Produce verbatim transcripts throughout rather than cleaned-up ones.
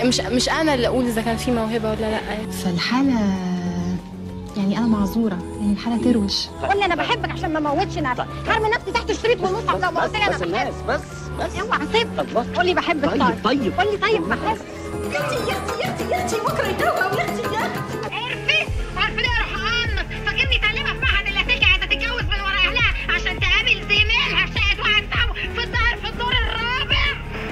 مش مش انا اللي اقول اذا كان في موهبه ولا لا. فالحاله يعني انا معذوره، يعني الحاله تروش. قول لي انا بحبك عشان ما موتش نفسي، هرمي نفسي تحت الشريط والمصحف لو ما قلت لي انا بحبك. بس بس اوعى سيبني، قول لي بحبك. طيب طيب قول لي طيب بحبك. يا اختي يا اختي يا اختي يا اختي بكره يتوه يا اختي يا اختي. عرفت عرفت ليه اروح اقنص؟ فاكرني تعلمها في معهد اللاسلكي عايزه تتجوز من ورا اهلها عشان تقابل زميلها شقه واحد صاحبه في الدار في الدور الرابع.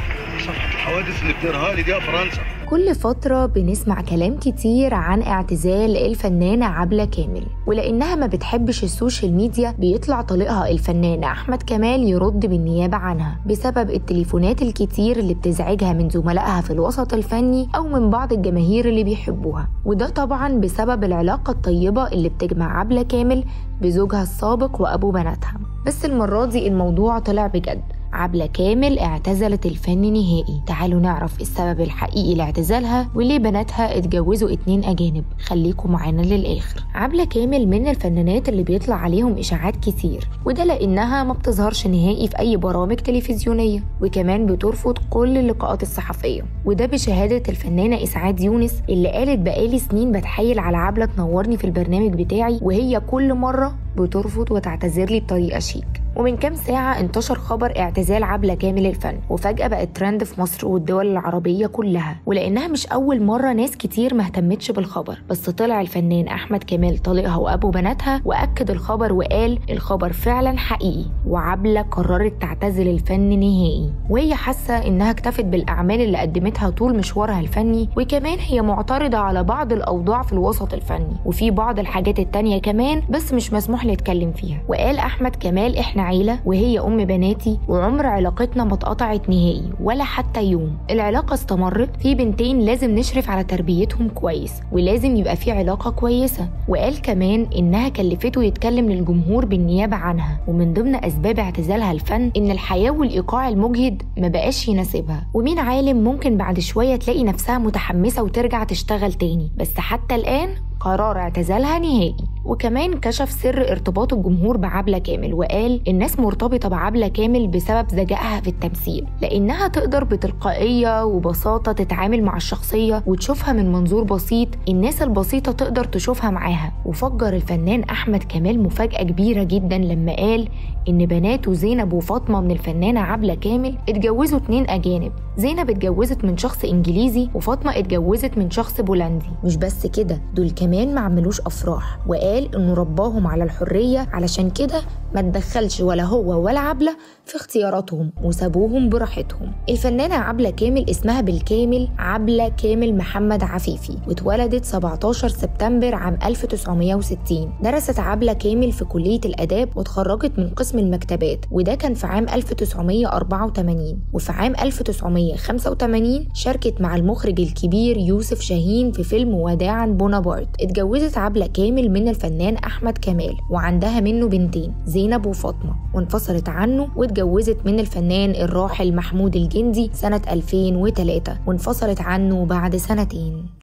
صفحة الحوادث اللي بتقراها لي دي يا فرنسا. كل فترة بنسمع كلام كتير عن اعتزال الفنانة عبلة كامل، ولأنها ما بتحبش السوشيال ميديا بيطلع طليقها الفنان أحمد كمال يرد بالنيابة عنها بسبب التليفونات الكتير اللي بتزعجها من زملائها في الوسط الفني أو من بعض الجماهير اللي بيحبوها، وده طبعا بسبب العلاقة الطيبة اللي بتجمع عبلة كامل بزوجها السابق وأبو بناتها. بس المرة دي الموضوع طلع بجد، عبلة كامل اعتزلت الفن نهائي. تعالوا نعرف السبب الحقيقي لاعتزالها وليه بناتها اتجوزوا اتنين أجانب. خليكم معانا للآخر. عبلة كامل من الفنانات اللي بيطلع عليهم إشاعات كتير، وده لأنها ما بتظهرش نهائي في أي برامج تلفزيونية، وكمان بترفض كل اللقاءات الصحفية، وده بشهادة الفنانة إسعاد يونس اللي قالت بقالي سنين بتحايل على عبلة تنورني في البرنامج بتاعي وهي كل مرة بترفض وتعتذر لي بطريقة شيك. ومن كام ساعة انتشر خبر اعتزال عبلة كامل الفن، وفجأة بقت ترند في مصر والدول العربية كلها، ولأنها مش أول مرة ناس كتير ما اهتمتش بالخبر، بس طلع الفنان أحمد كمال طليقها وأبو بناتها وأكد الخبر وقال الخبر فعلا حقيقي، وعبلة قررت تعتزل الفن نهائي، وهي حاسة إنها اكتفت بالأعمال اللي قدمتها طول مشوارها الفني، وكمان هي معترضة على بعض الأوضاع في الوسط الفني وفي بعض الحاجات التانية كمان بس مش مسموح لي أتكلم فيها. وقال أحمد كمال إحنا عيلة وهي أم بناتي وعمر علاقتنا ما اتقطعت نهائي ولا حتى يوم، العلاقة استمرت، في بنتين لازم نشرف على تربيتهم كويس ولازم يبقى في علاقة كويسة. وقال كمان إنها كلفته يتكلم للجمهور بالنيابة عنها، ومن ضمن أسباب اعتزالها الفن إن الحياة والإيقاع المجهد ما بقاش يناسبها، ومين عالم ممكن بعد شوية تلاقي نفسها متحمسة وترجع تشتغل تاني، بس حتى الآن قرار اعتزالها نهائي. وكمان كشف سر ارتباط الجمهور بعبلة كامل وقال الناس مرتبطة بعبلة كامل بسبب ذكائها في التمثيل، لأنها تقدر بتلقائية وبساطة تتعامل مع الشخصية وتشوفها من منظور بسيط الناس البسيطة تقدر تشوفها معاها. وفجر الفنان أحمد كمال مفاجأة كبيرة جدا لما قال إن بناته زينب وفاطمة من الفنانة عبلة كامل اتجوزوا اتنين أجانب، زينب اتجوزت من شخص إنجليزي وفاطمة اتجوزت من شخص بولندي. مش بس كده، دول كمان ما عملوش أفراح، وقال قال إنه رباهم على الحرية علشان كده ما تدخلش ولا هو ولا عبلة في اختياراتهم وسابوهم براحتهم. الفنانة عبلة كامل اسمها بالكامل عبلة كامل محمد عفيفي، واتولدت سبعتاشر سبتمبر عام ألف وتسعمية وستين. درست عبلة كامل في كلية الآداب واتخرجت من قسم المكتبات، وده كان في عام ألف وتسعمية وأربعة وتمانين. وفي عام ألف وتسعمية وخمسة وتمانين شاركت مع المخرج الكبير يوسف شاهين في فيلم وداعا بونابرت. اتجوزت عبلة كامل من الفنان أحمد كمال وعندها منه بنتين زينب وفاطمة، وانفصلت عنه واتجوزت من الفنان الراحل محمود الجندي سنة ألفين وتلاتة، وانفصلت عنه بعد سنتين.